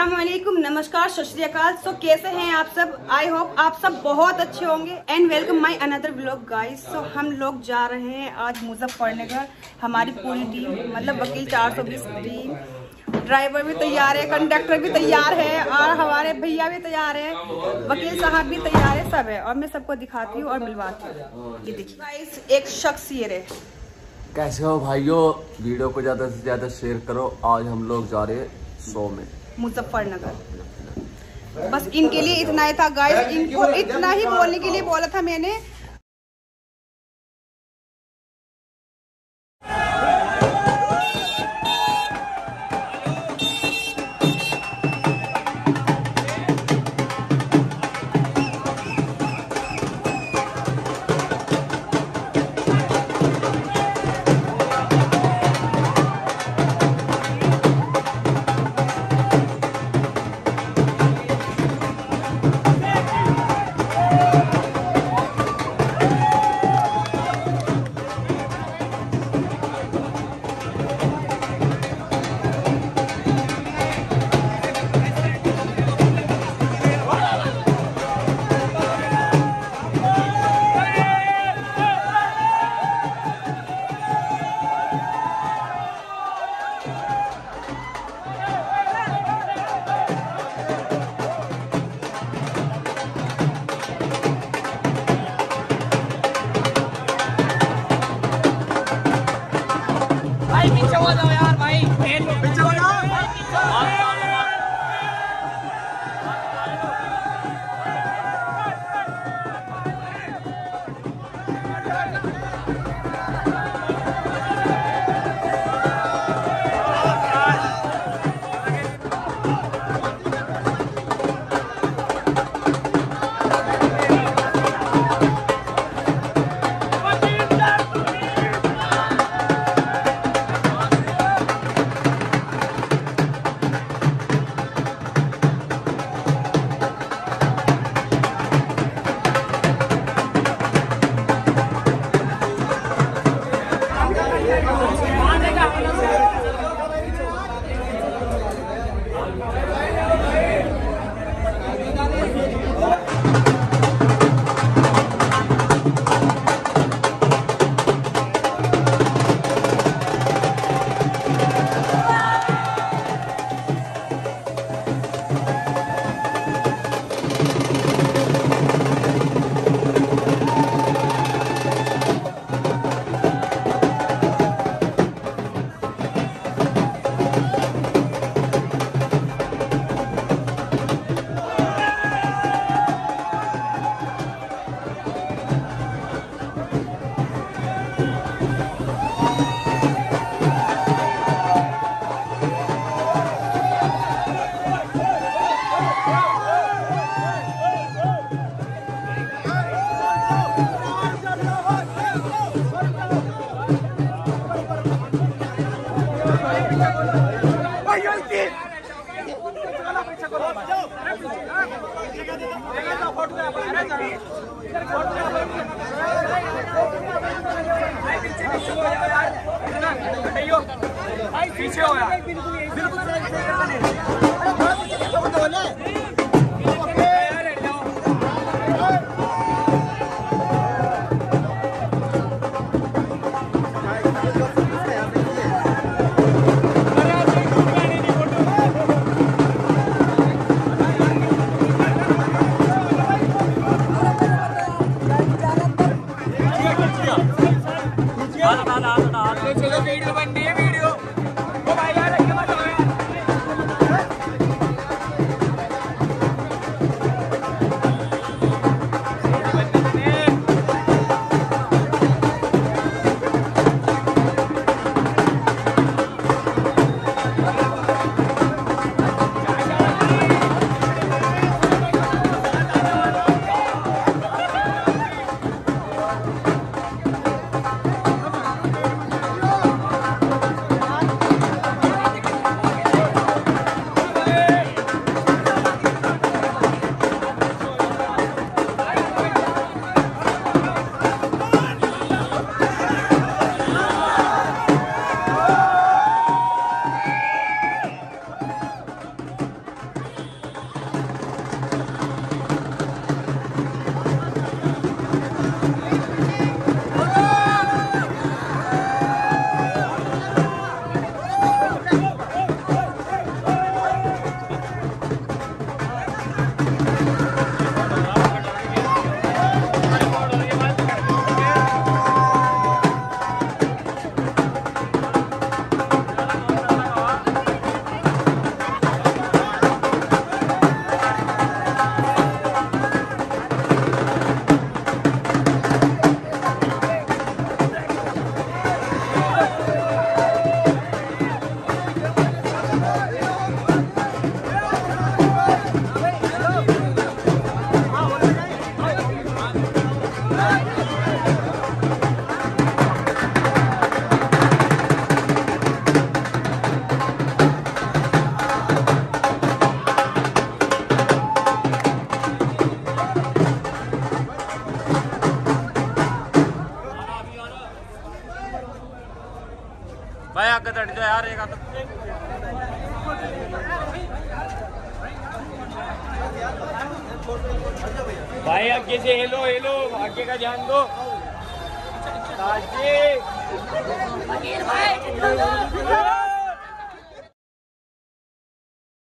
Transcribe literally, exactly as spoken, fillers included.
अस्सलाम वालेकुम, नमस्कार, सत श्री अकाल। सो कैसे हैं आप सब? आई होप आप सब बहुत अच्छे होंगे and welcome my another vlog guys. So हम लोग जा रहे हैं आज मुजफ्फरनगर। हमारी पूरी टीम मतलब वकील चार सौ बीस टीम, ड्राइवर भी तैयार है, कंडक्टर भी तैयार है और हमारे भैया भी तैयार है, वकील साहब भी तैयार है, सब है। और मैं सबको दिखाती हूँ और मिलवाती हूँ। ये देखिए गाइस, एक शख्स ये रहे। कैसे हो भाइयों? वीडियो को ज्यादा से ज्यादा शेयर करो। आज हम लोग जा रहे हैं सौ में मुजफ्फरनगर। बस इनके लिए इतना ही था गाइस, इनको इतना ही बोलने के लिए बोला था मैंने। पीछे हो जाओ यार भाई, पीछे हो जाओ। पीछे हो यार, बिल्कुल चलो वीडियो बन रही है, वीडियो ओ भाई यार भाई आगे चढ़ जाओ यार एक तो भाई आगे से हेलो हेलो आगे का ध्यान दो भाई